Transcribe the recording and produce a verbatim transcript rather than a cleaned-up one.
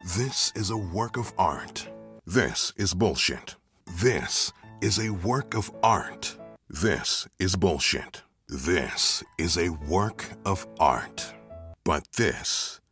This is a work of art. This is bullshit. This is a work of art. This is bullshit. This is a work of art. But this